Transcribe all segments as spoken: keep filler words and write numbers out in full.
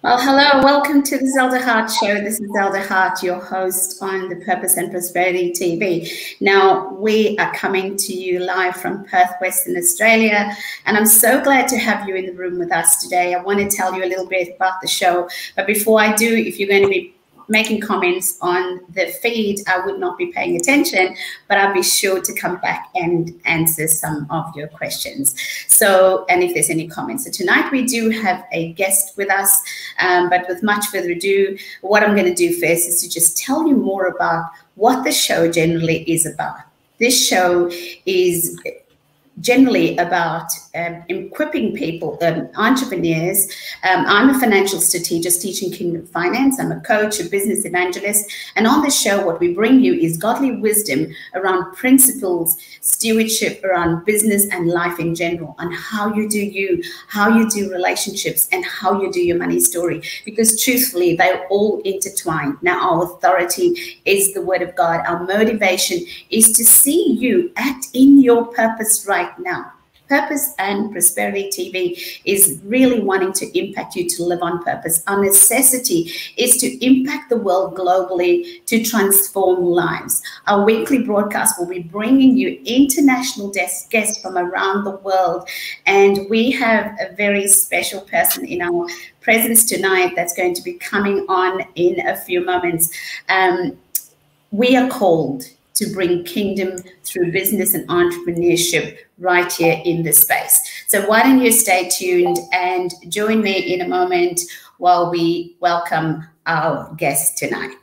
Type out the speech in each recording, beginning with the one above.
Well, hello, welcome to the Zelda Hart Show. This is Zelda Hart, your host on the Purpose and Prosperity T V. Now, we are coming to you live from Perth, Western Australia, and I'm so glad to have you in the room with us today. I want to tell you a little bit about the show, but before I do, if you're going to be making comments on the feed, I would not be paying attention, but I'll be sure to come back and answer some of your questions. So, and if there's any comments. So tonight we do have a guest with us, um, but with much further ado, what I'm going to do first is to just tell you more about what the show generally is about. This show is generally about um, equipping people, um, entrepreneurs. Um, I'm a financial strategist teaching Kingdom Finance. I'm a coach, a business evangelist. And on this show, what we bring you is godly wisdom around principles, stewardship around business and life in general, on how you do you, how you do relationships, and how you do your money story. Because truthfully, they're all intertwined. Now, our authority is the word of God. Our motivation is to see you act in your purpose right now. Purpose and Prosperity T V is really wanting to impact you to live on purpose. Our necessity is to impact the world globally to transform lives. Our weekly broadcast will be bringing you international guests from around the world. And we have a very special person in our presence tonight that's going to be coming on in a few moments. Um, we are called to bring kingdom through business and entrepreneurship right here in this space. So why don't you stay tuned and join me in a moment while we welcome our guest tonight.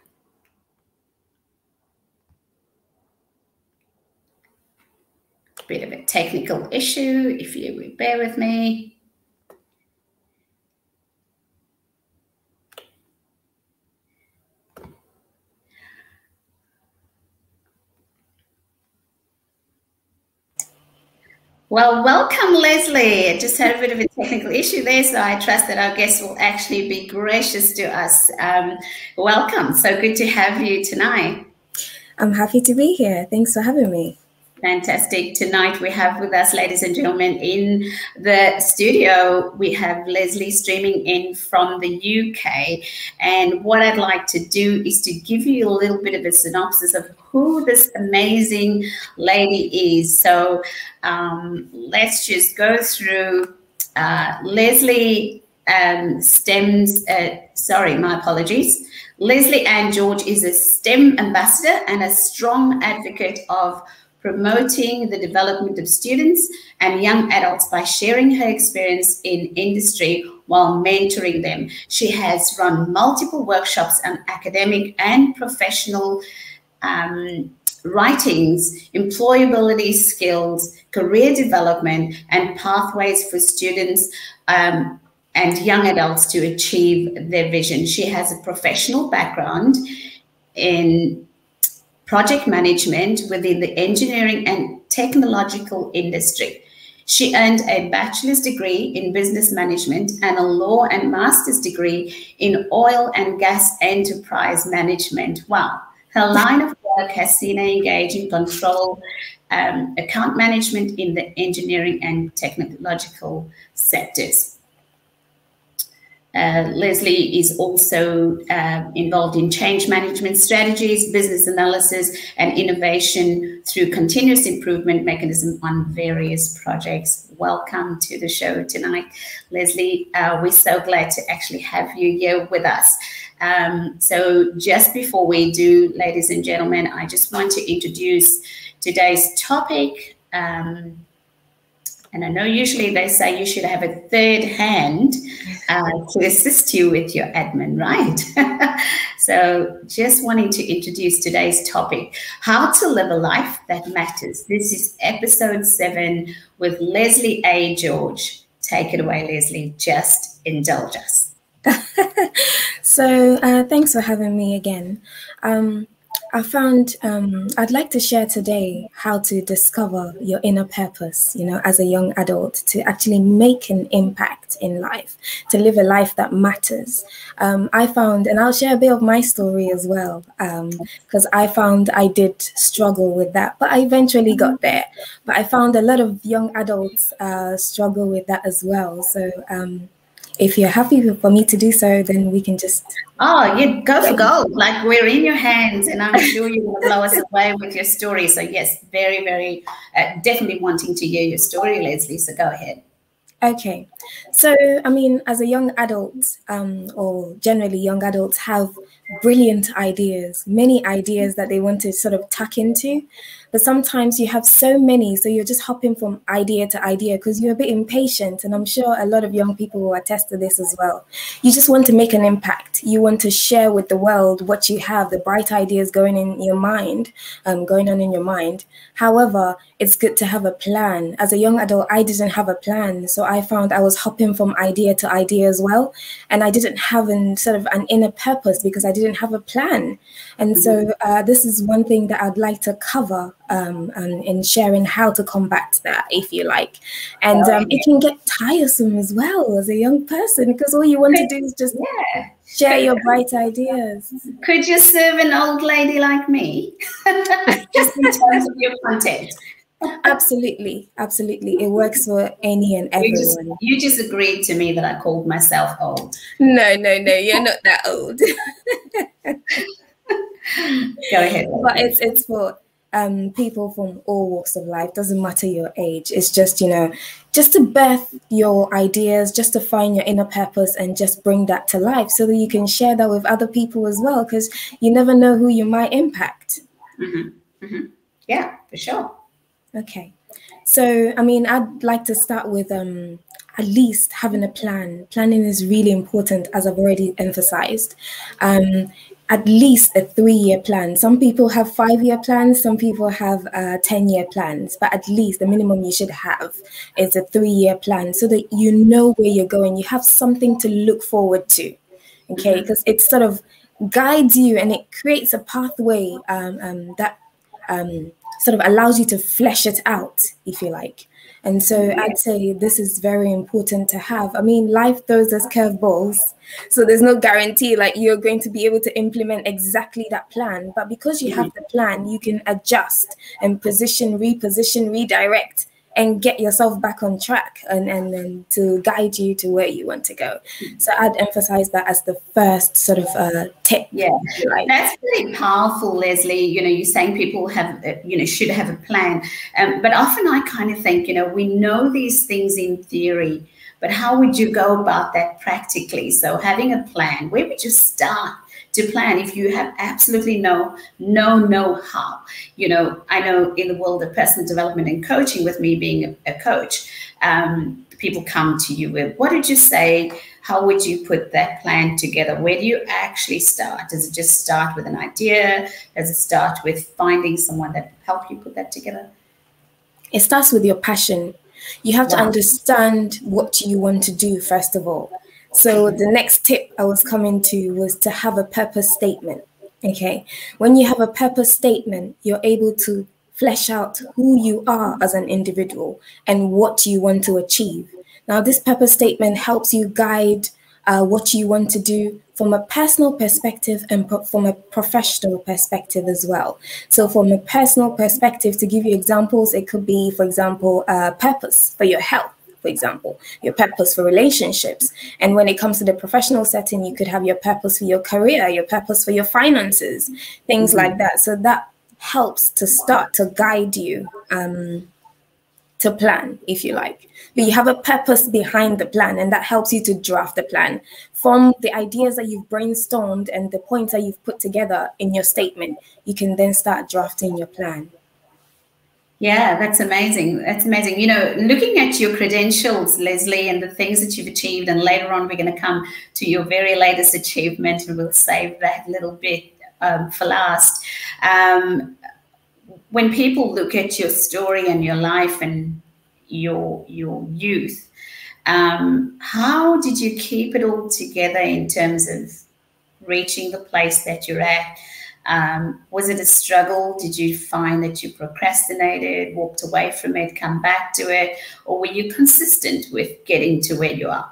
Bit of a technical issue, if you would bear with me. Well, welcome, Leslie. I just had a bit of a technical issue there, so I trust that our guest will actually be gracious to us. Um, welcome. So good to have you tonight. I'm happy to be here. Thanks for having me. Fantastic. Tonight we have with us, ladies and gentlemen, in the studio, we have Leslie streaming in from the U K. And what I'd like to do is to give you a little bit of a synopsis of who this amazing lady is. So um, let's just go through uh, Leslie um, stems, uh, sorry, my apologies. Leslie Ann George is a STEM ambassador and a strong advocate of promoting the development of students and young adults by sharing her experience in industry while mentoring them. She has run multiple workshops on academic and professional um, writings, employability skills, career development, and pathways for students um, and young adults to achieve their vision. She has a professional background in project management within the engineering and technological industry. She earned a bachelor's degree in business management and a law and master's degree in oil and gas enterprise management. Wow. Her line of work has seen her engage in control, um, account management in the engineering and technological sectors. Uh, Leslie is also uh, involved in change management strategies, business analysis, and innovation through continuous improvement mechanism on various projects. Welcome to the show tonight, Leslie. Uh, we're so glad to actually have you here with us. Um, so just before we do, ladies and gentlemen, I just want to introduce today's topic. Um, And I know usually they say you should have a third hand uh, to assist you with your admin, right? So just wanting to introduce today's topic, how to live a life that matters. This is episode seven with Leslie A. George. Take it away, Leslie. Just indulge us. So uh, thanks for having me again. Um, I found um, I'd like to share today how to discover your inner purpose, you know, as a young adult, to actually make an impact in life, to live a life that matters. Um, I found, and I'll share a bit of my story as well, because um, I found I did struggle with that, but I eventually got there. But I found a lot of young adults uh, struggle with that as well. So um, if you're happy for me to do so, then we can just... Oh, you go for gold. Like, we're in your hands, and I'm sure you will blow us away with your story. So yes, very, very, uh, definitely wanting to hear your story, Leslie. So go ahead. Okay. So, I mean, as a young adult, um, or generally young adults have brilliant ideas, many ideas that they want to sort of tuck into. But sometimes you have so many, so you're just hopping from idea to idea because you're a bit impatient. And I'm sure a lot of young people will attest to this as well. You just want to make an impact. You want to share with the world what you have, the bright ideas going in your mind, um, going on in your mind. However, it's good to have a plan. As a young adult, I didn't have a plan. So I found I was hopping from idea to idea as well. And I didn't have an, sort of an inner purpose because I didn't have a plan. And so uh, this is one thing that I'd like to cover um, and in sharing how to combat that, if you like. And um, it can get tiresome as well as a young person because all you want to do is just yeah. share your bright ideas. Could you serve an old lady like me? Just in terms of your content. Absolutely, absolutely. It works for any and everyone. You just, you just agreed to me that I called myself old. No, no, no, you're not that old. Go ahead. But it's it's for um, people from all walks of life. Doesn't matter your age. It's just, you know, just to birth your ideas, just to find your inner purpose and just bring that to life so that you can share that with other people as well, because you never know who you might impact. Mm-hmm. Mm-hmm. Yeah, for sure. Okay. So, I mean, I'd like to start with um, at least having a plan. Planning is really important, as I've already emphasized. Um, at least a three-year plan. Some people have five-year plans, some people have uh, ten-year plans, but at least the minimum you should have is a three-year plan so that you know where you're going. You have something to look forward to, okay? Because it sort of guides you and it creates a pathway um, um, that um, sort of allows you to flesh it out, if you like. And so I'd say this is very important to have. I mean, life throws us curveballs, so there's no guarantee like you're going to be able to implement exactly that plan. But because you have the plan, you can adjust and position, reposition, redirect, and get yourself back on track and, and, and to guide you to where you want to go. So I'd emphasize that as the first sort of uh, tip. Yeah, right. That's really powerful, Leslie. You know, you're saying people have, you know, should have a plan. Um, but often I kind of think, you know, we know these things in theory, but how would you go about that practically? So having a plan, where would you start to plan if you have absolutely no no know-how? You know, I know in the world of personal development and coaching, with me being a, a coach, um, people come to you with, what did you say? How would you put that plan together? Where do you actually start? Does it just start with an idea? Does it start with finding someone that help you put that together? It starts with your passion. You have wow. to understand what you want to do, first of all. So the next tip I was coming to was to have a purpose statement, okay? When you have a purpose statement, you're able to flesh out who you are as an individual and what you want to achieve. Now, this purpose statement helps you guide uh, what you want to do from a personal perspective and pro- from a professional perspective as well. So from a personal perspective, to give you examples, it could be, for example, uh, purpose for your health. For example, your purpose for relationships. And when it comes to the professional setting, you could have your purpose for your career, your purpose for your finances, things mm-hmm. like that. So that helps to start to guide you um, to plan, if you like. But you have a purpose behind the plan, and that helps you to draft the plan. From the ideas that you've brainstormed and the points that you've put together in your statement, you can then start drafting your plan. Yeah, that's amazing. That's amazing. You know, looking at your credentials, Leslie, and the things that you've achieved, and later on we're going to come to your very latest achievement, and we'll save that little bit um, for last. Um, when people look at your story and your life and your your youth, um, how did you keep it all together in terms of reaching the place that you're at? Um, was it a struggle? Did you find that you procrastinated, walked away from it, come back to it, or were you consistent with getting to where you are?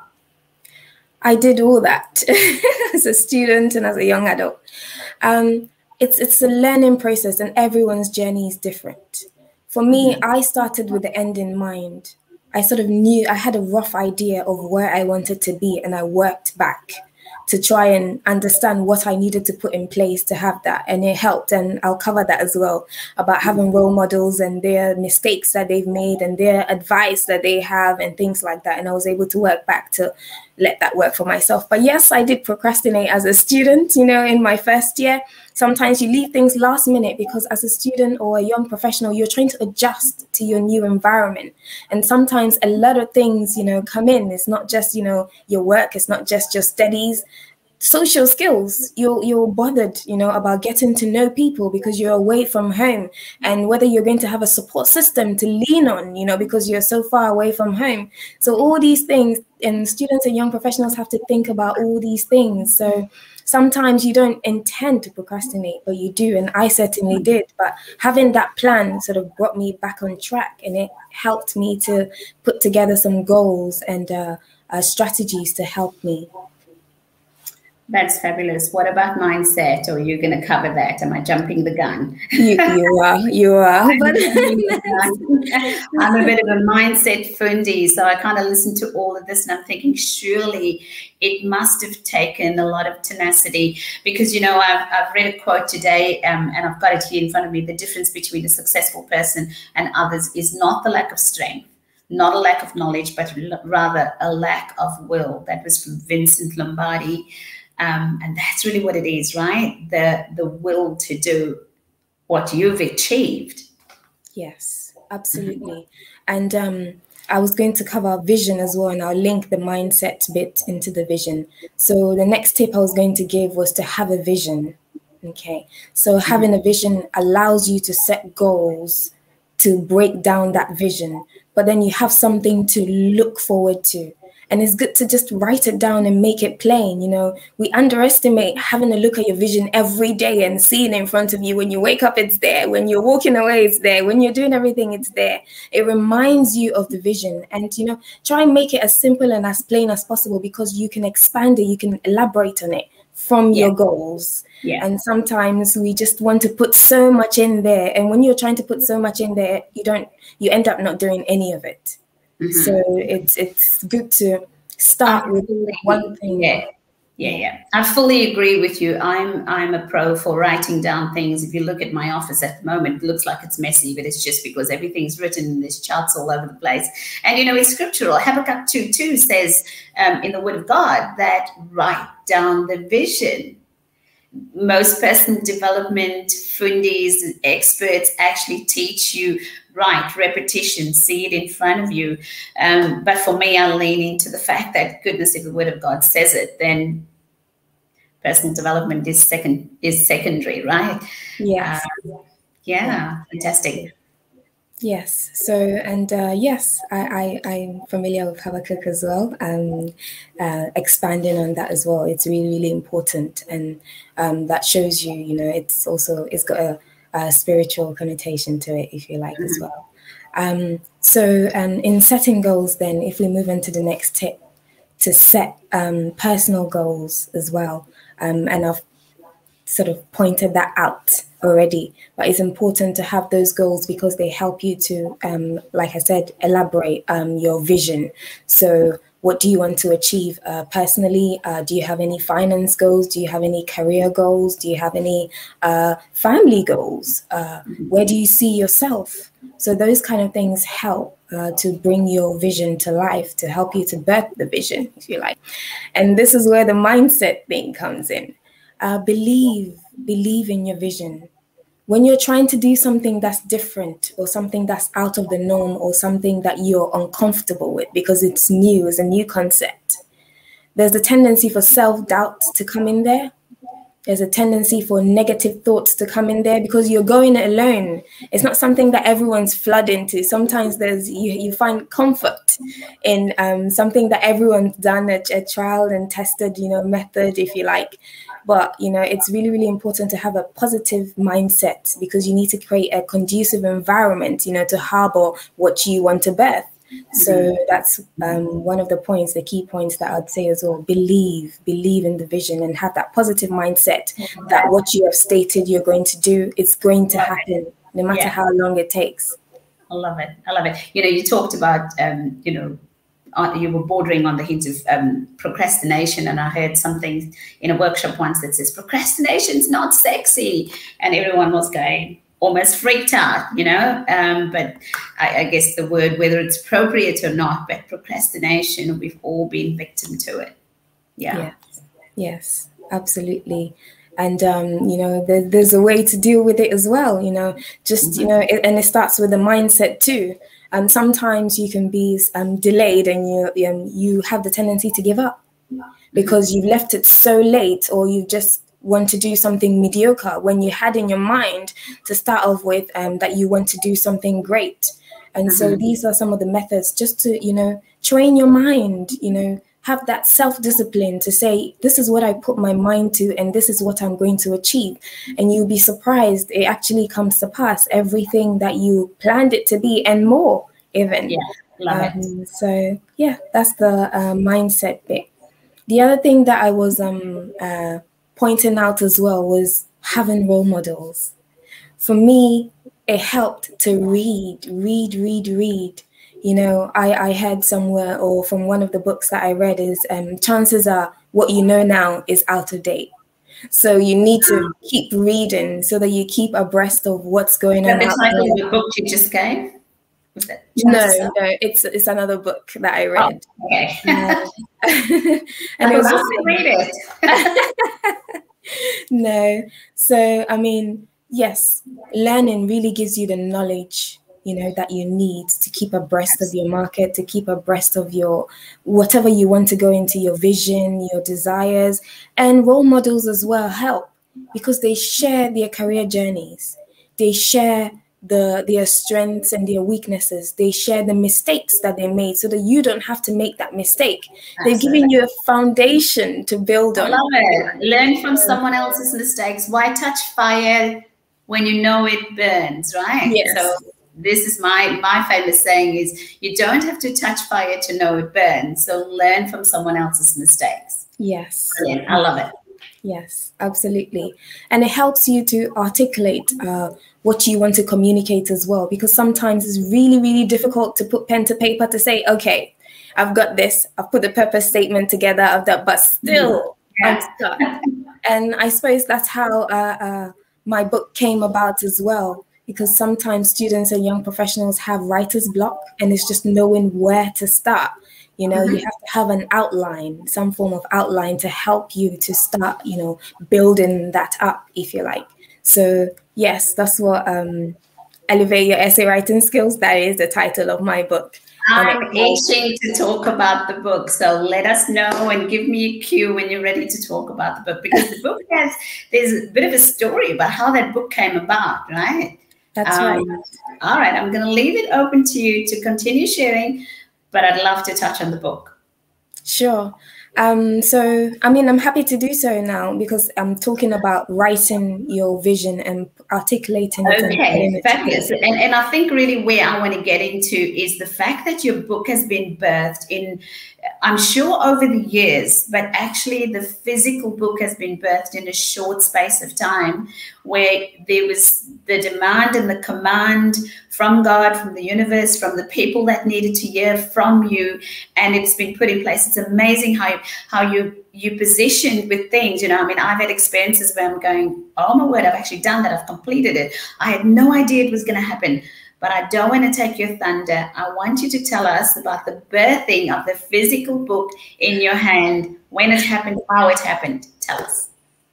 I did all that as a student and as a young adult. Um, it's, it's a learning process, and everyone's journey is different. For me, I started with the end in mind. I sort of knew, I had a rough idea of where I wanted to be, and I worked back to try and understand what I needed to put in place to have that. And it helped. And I'll cover that as well, about having role models and their mistakes that they've made and their advice that they have and things like that. And I was able to work back to let that work for myself. But yes, I did procrastinate as a student, you know, in my first year. Sometimes you leave things last minute because as a student or a young professional, you're trying to adjust to your new environment. And sometimes a lot of things, you know, come in. It's not just, you know, your work. It's not just your studies. Social skills, you're, you're bothered, you know, about getting to know people because you're away from home, and whether you're going to have a support system to lean on, you know, because you're so far away from home. So all these things, and students and young professionals have to think about all these things. So sometimes you don't intend to procrastinate, but you do. And I certainly did. But having that plan sort of brought me back on track, and it helped me to put together some goals and uh, uh, strategies to help me. That's fabulous. What about mindset? Or are you going to cover that? Am I jumping the gun? You, you are, you are. I'm, I'm a bit of a mindset fundi, so I kind of listen to all of this and I'm thinking, surely it must have taken a lot of tenacity, because, you know, I've, I've read a quote today um, and I've got it here in front of me. The difference between a successful person and others is not the lack of strength, not a lack of knowledge, but rather a lack of will. That was from Vincent Lombardi. Um, and that's really what it is, right? The the will to do what you've achieved. Yes, absolutely. And um, I was going to cover vision as well, and I'll link the mindset bit into the vision. So the next tip I was going to give was to have a vision. Okay, so having a vision allows you to set goals to break down that vision, but then you have something to look forward to. And it's good to just write it down and make it plain. You know, we underestimate having a look at your vision every day and seeing it in front of you. When you wake up, it's there. When you're walking away, it's there. When you're doing everything, it's there. It reminds you of the vision. And, you know, try and make it as simple and as plain as possible, because you can expand it. You can elaborate on it from yeah. your goals. Yeah. And sometimes we just want to put so much in there. And when you're trying to put so much in there, you don't, you end up not doing any of it. Mm-hmm. So it's it's good to start with one thing. Yeah, yeah, yeah. I fully agree with you. I'm I'm a pro for writing down things. If you look at my office at the moment, it looks like it's messy, but it's just because everything's written and there's charts all over the place. And you know, it's scriptural. Habakkuk two two says um, in the Word of God that write down the vision. Most personal development fundis, experts actually teach you, write, repetition, see it in front of you. Um, but for me, I lean into the fact that, goodness, if the Word of God says it, then personal development is second is secondary, right? Yes. Uh, yeah, fantastic. Yes. So, and uh, yes, I, I, I'm familiar with Habakkuk as well. Um, uh, expanding on that as well, it's really, really important. And um, that shows you, you know, it's also, it's got a, a spiritual connotation to it, if you like, mm-hmm. as well. Um, so um, in setting goals, then, if we move into the next tip, to set um, personal goals as well. Um, and I've sort of pointed that out already, but it's important to have those goals because they help you to, um, like I said, elaborate um, your vision. So what do you want to achieve uh, personally? Uh, do you have any finance goals? Do you have any career goals? Do you have any uh, family goals? Uh, where do you see yourself? So those kind of things help uh, to bring your vision to life, to help you to birth the vision, if you like. And this is where the mindset thing comes in. Uh, believe, believe in your vision. When you're trying to do something that's different or something that's out of the norm or something that you're uncomfortable with because it's new, it's a new concept, there's a tendency for self-doubt to come in there. There's a tendency for negative thoughts to come in there because you're going alone. It's not something that everyone's flood into. Sometimes there's you, you find comfort in um, something that everyone's done, a, a trial and tested, you know, method, if you like. But, you know, it's really, really important to have a positive mindset because you need to create a conducive environment, you know, to harbor what you want to birth. So that's um, one of the points, the key points that I'd say as well. Believe, believe in the vision and have that positive mindset that what you have stated you're going to do, it's going to happen, no matter yeah. how long it takes. I love it. I love it. You know, you talked about, um, you know, uh, you were bordering on the hint of um, procrastination, and I heard something in a workshop once that says procrastination's not sexy, and everyone was going almost freaked out, you know. Um, but I, I guess the word, whether it's appropriate or not, but procrastination, we've all been victim to it. Yeah. Yes, yes, absolutely. And, um, you know, there, there's a way to deal with it as well, you know, just, mm-hmm. you know, it, and it starts with the mindset too. And sometimes you can be um, delayed, and you, um, you have the tendency to give up because you've left it so late, or you just want to do something mediocre when you had in your mind to start off with um, that you want to do something great. And mm-hmm. so these are some of the methods just to, you know, train your mind, you know, have that self-discipline to say, this is what I put my mind to, and this is what I'm going to achieve. And you'll be surprised it actually comes to pass, everything that you planned it to be and more even. Yeah, love um, it. So yeah, that's the uh, mindset bit. The other thing that I was um, uh, pointing out as well was having role models. For me, it helped to read, read, read, read. You know, I, I heard somewhere, or from one of the books that I read, is um, chances are what you know now is out of date. So you need to keep reading so that you keep abreast of what's going on. The title of the book you just gave? No, no, it's it's another book that I read. Oh, okay. Uh, and I was just read it. No, so I mean, yes, learning really gives you the knowledge, you know, that you need to keep abreast of your market, to keep abreast of your whatever you want to go into, your vision, your desires. And role models as well help because they share their career journeys. They share the their strengths and their weaknesses. They share the mistakes that they made so that you don't have to make that mistake. Absolutely. They've given you a foundation to build on. I love it. Learn from someone else's mistakes. Why touch fire when you know it burns, right? Yes. So this is my my famous saying is, you don't have to touch fire to know it burns. So learn from someone else's mistakes. Yes. Brilliant. I love it. Yes, absolutely. And it helps you to articulate uh, what you want to communicate as well, because sometimes it's really, really difficult to put pen to paper to say, okay, I've got this, I've put the purpose statement together, I've done, but still yeah. I'm stuck. And I suppose that's how uh, uh, my book came about as well, because sometimes students and young professionals have writer's block and it's just knowing where to start. You know, mm-hmm. you have to have an outline, some form of outline to help you to start, you know, building that up, if you like. So, yes, that's what um, Elevate Your Essay Writing Skills, that is the title of my book. I'm itching to talk about the book. So let us know and give me a cue when you're ready to talk about the book, because the book has, there's a bit of a story about how that book came about, right? That's um, right. All right, I'm going to leave it open to you to continue sharing, but I'd love to touch on the book. Sure. Um, so, I mean, I'm happy to do so now because I'm talking about writing your vision and articulating it. Okay, fabulous. And, and I think really where I want to get into is the fact that your book has been birthed in, I'm sure over the years, but actually the physical book has been birthed in a short space of time, where there was the demand and the command from God, from the universe, from the people that needed to hear from you, and it's been put in place. It's amazing how, how you you positioned with things. You know, I mean, I've had experiences where I'm going, oh my word, I've actually done that, I've completed it. I had no idea it was going to happen. But I don't want to take your thunder. I want you to tell us about the birthing of the physical book in your hand, when it happened, how it happened. Tell us.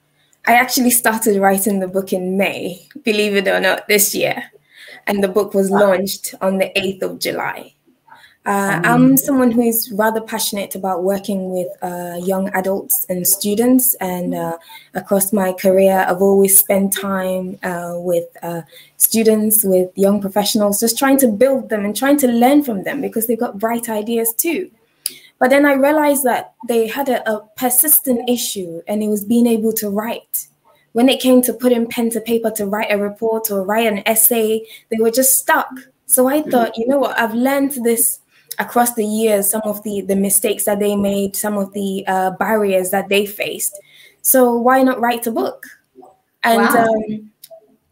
I actually started writing the book in May, believe it or not, this year. And the book was launched on the eighth of July. Uh, I'm someone who is rather passionate about working with uh, young adults and students. And uh, across my career, I've always spent time uh, with uh, students, with young professionals, just trying to build them and trying to learn from them because they've got bright ideas too. But then I realized that they had a, a persistent issue, and it was being able to write. When it came to putting pen to paper to write a report or write an essay, they were just stuck. So I thought, you know what, I've learned this across the years, some of the, the mistakes that they made, some of the uh, barriers that they faced. So why not write a book? And wow. um,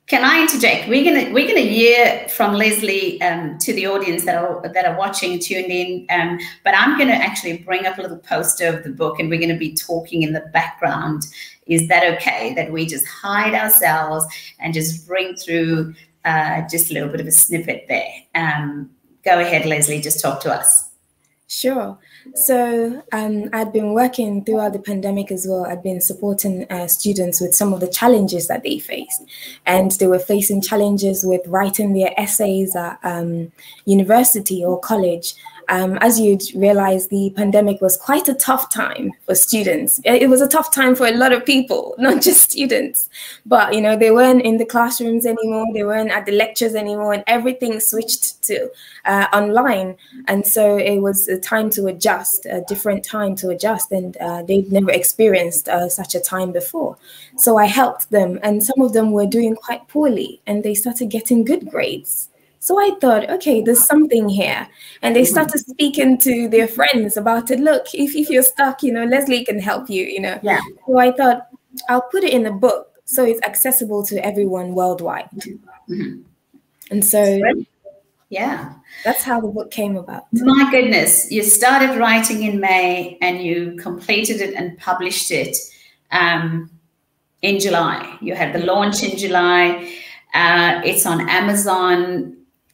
Can I interject? We're gonna we're gonna hear from Leslie um, to the audience that are that are watching, tuned in. Um, but I'm gonna actually bring up a little poster of the book, and we're gonna be talking in the background. Is that okay? That we just hide ourselves and just bring through uh, just a little bit of a snippet there. Um, go ahead, Leslie. Just talk to us. Sure. So um, I'd been working throughout the pandemic as well. I'd been supporting uh, students with some of the challenges that they faced. And they were facing challenges with writing their essays at um, university or college. Um, as you'd realize, the pandemic was quite a tough time for students. It was a tough time for a lot of people, not just students. But, you know, they weren't in the classrooms anymore. They weren't at the lectures anymore. And everything switched to uh, online. And so it was a time to adjust, a different time to adjust. And uh, they'd never experienced uh, such a time before. So I helped them. And some of them were doing quite poorly. And they started getting good grades. So I thought, okay, there's something here. And they started speaking to their friends about it. Look, if, if you're stuck, you know, Leslie can help you, you know. Yeah. So I thought, I'll put it in a book so it's accessible to everyone worldwide. Mm-hmm. And so, yeah, that's how the book came about. My goodness, you started writing in May and you completed it and published it um, in July. You had the launch in July. Uh, it's on Amazon.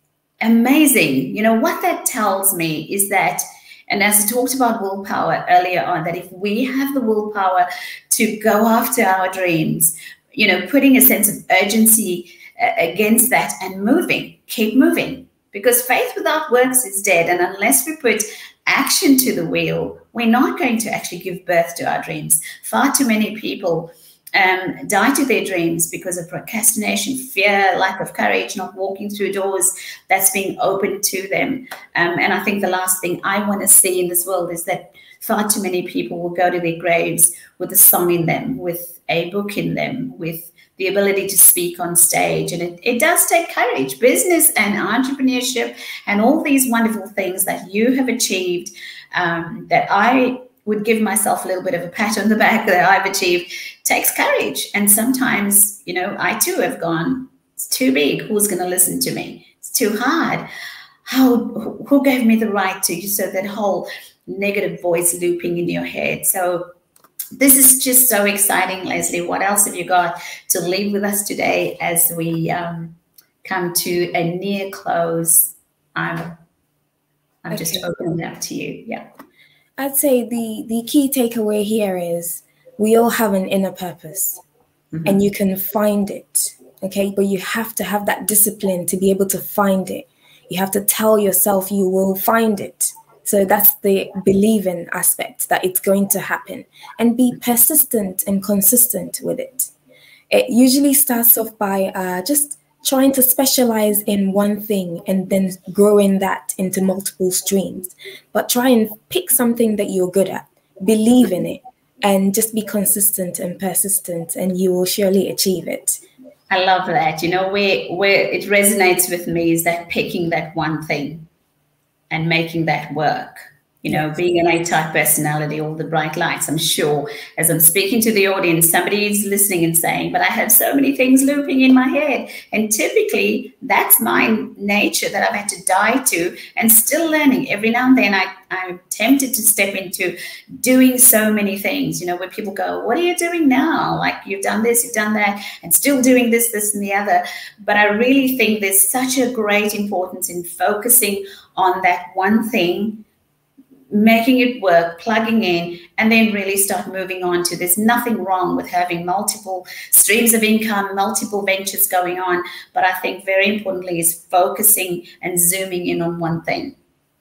Amazing. You know, what that tells me is that, and as I talked about willpower earlier on, that if we have the willpower to go after our dreams, you know, putting a sense of urgency uh, against that and moving, keep moving, because faith without works is dead. And unless we put action to the wheel, we're not going to actually give birth to our dreams. Far too many people Um, die to their dreams because of procrastination, fear, lack of courage, not walking through doors that's being opened to them. Um, and I think the last thing I want to see in this world is that far too many people will go to their graves with a song in them, with a book in them, with the ability to speak on stage. And it, it does take courage. Business and entrepreneurship and all these wonderful things that you have achieved, um, that I would give myself a little bit of a pat on the back that I've achieved, takes courage. And sometimes, you know, I too have gone, it's too big. Who's going to listen to me? It's too hard. How, who gave me the right to? So that whole negative voice looping in your head. So this is just so exciting, Leslie. What else have you got to leave with us today as we um, come to a near close? I'm, I'm okay. Just opening it up to you. Yeah. I'd say the, the key takeaway here is we all have an inner purpose, mm-hmm. and you can find it, okay? But you have to have that discipline to be able to find it. You have to tell yourself you will find it. So that's the believing aspect, that it's going to happen, and be persistent and consistent with it. It usually starts off by uh, just trying to specialize in one thing and then growing that into multiple streams. But try and pick something that you're good at, believe in it, and just be consistent and persistent, and you will surely achieve it. I love that. You know, where, where it resonates with me is that picking that one thing and making that work. You know, being an A-type personality, all the bright lights, I'm sure, as I'm speaking to the audience, somebody is listening and saying, but I have so many things looping in my head. And typically, that's my nature that I've had to die to, and still learning. Every now and then, I, I'm tempted to step into doing so many things, you know, where people go, what are you doing now? Like, you've done this, you've done that, and still doing this, this, and the other. But I really think there's such a great importance in focusing on that one thing, making it work, plugging in, and then really start moving on to, there's nothing wrong with having multiple streams of income, multiple ventures going on. But I think very importantly is focusing and zooming in on one thing.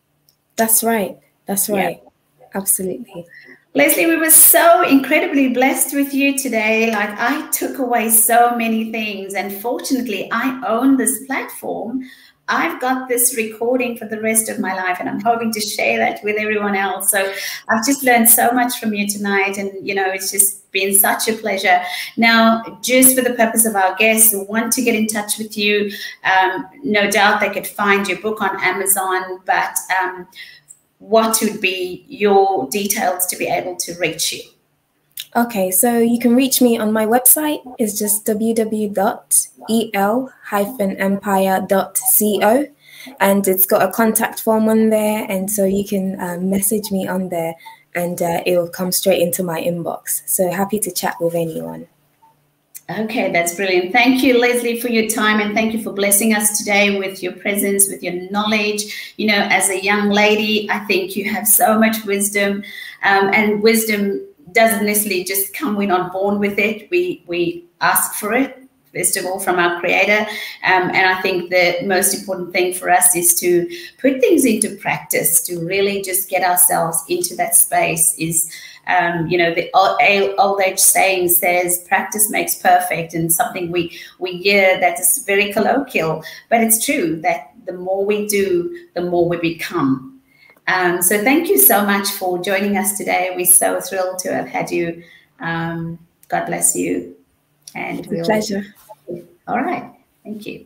That's right. That's right. Yeah. Absolutely. Leslie, we were so incredibly blessed with you today. Like, I took away so many things, and fortunately I own this platform. I've got this recording for the rest of my life, and I'm hoping to share that with everyone else. So I've just learned so much from you tonight, and, you know, it's just been such a pleasure. Now, just for the purpose of our guests who want to get in touch with you, um, no doubt they could find your book on Amazon, but um, what would be your details to be able to reach you? Okay, so you can reach me on my website. It's just w w w dot e l dash empire dot co, and it's got a contact form on there, and so you can uh, message me on there, and uh, it will come straight into my inbox. So happy to chat with anyone. Okay, that's brilliant. Thank you, Leslie, for your time, and thank you for blessing us today with your presence, with your knowledge. You know, as a young lady, I think you have so much wisdom, um, and wisdom doesn't necessarily just come. We're not born with it. We we ask for it, first of all, from our Creator. Um, and I think the most important thing for us is to put things into practice, to really just get ourselves into that space. Is Um, you know, the old, old age saying says practice makes perfect, and something we, we hear that is very colloquial, but it's true that the more we do, the more we become. Um, so thank you so much for joining us today. We're so thrilled to have had you. Um, God bless you. And it's a pleasure. All right. Thank you.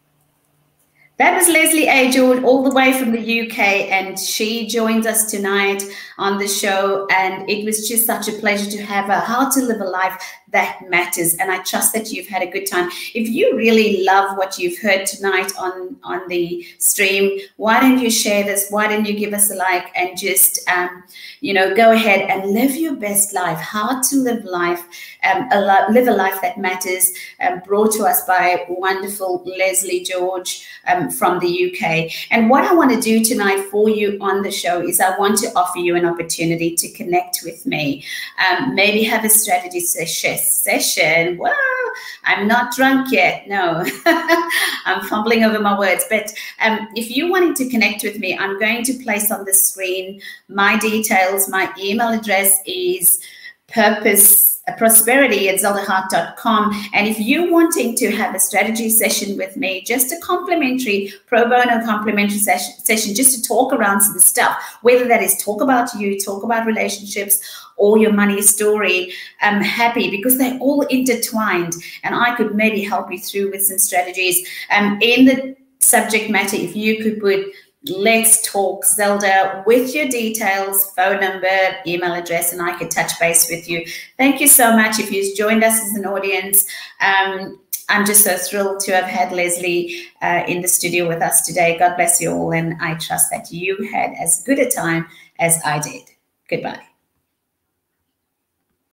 That was Leslie A. George, all the way from the U K, and she joins us tonight on the show, and it was just such a pleasure to have her. How to live a life that matters, and I trust that you've had a good time. If you really love what you've heard tonight on, on the stream, why don't you share this? Why don't you give us a like and just, um, you know, go ahead and live your best life. How to live life, um, a li live a life that matters, um, brought to us by wonderful Leslie George um, from the U K. And what I want to do tonight for you on the show is I want to offer you an opportunity to connect with me. Um, maybe have a strategy session. session. Wow, I'm not drunk yet. No, I'm fumbling over my words. But um, if you wanted to connect with me, I'm going to place on the screen my details. My email address is purpose prosperity at zelda hart dot com. And if you're wanting to have a strategy session with me, just a complimentary pro bono complimentary session, session just to talk around some stuff, whether that is talk about you, talk about relationships, or your money story, I'm happy, because they're all intertwined, and I could maybe help you through with some strategies. Um, in the subject matter, if you could put Let's Talk Zelda with your details, phone number, email address, and I could touch base with you. Thank you so much if you've joined us as an audience. Um, I'm just so thrilled to have had Leslie uh, in the studio with us today. God bless you all, and I trust that you had as good a time as I did. Goodbye.